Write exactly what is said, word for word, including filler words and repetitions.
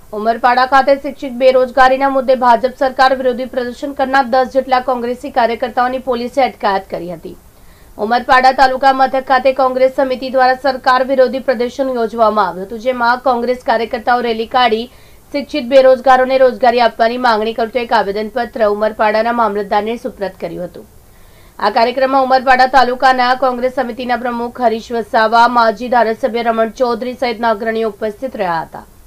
ઉમરપાડા ખાતે શિક્ષિત બેરોજગારીના મુદ્દે ભાજપ સરકાર વિરોધી પ્રદર્શન કરનાર દસ જેટલા કોંગ્રેસી કાર્યકર્તાઓની પોલીસે અટકાયત કરી હતી। ઉમરપાડા તાલુકા મથક ખાતે કોંગ્રેસ સમિતિ દ્વારા સરકાર વિરોધી પ્રદર્શન યોજવામાં આવ્યું હતું, જેમાં કોંગ્રેસ કાર્યકર્તાઓ રેલી કાઢી શિક્ષિત બેરોજગારોને રોજગારી આપવાની માંગણી કરતું એક આવેદનપત્ર ઉમરપાડાના મામલતદારને સુપ્રત કર્યું હતું। આ કાર્યક્રમમાં ઉમરપાડા તાલુકાના કોંગ્રેસ સમિતિના પ્રમુખ હરીશ વસાવા, માજી ધારાસભ્ય રમણ ચૌધરી સહિતના અગ્રણીઓ ઉપસ્થિત રહ્યા હતા।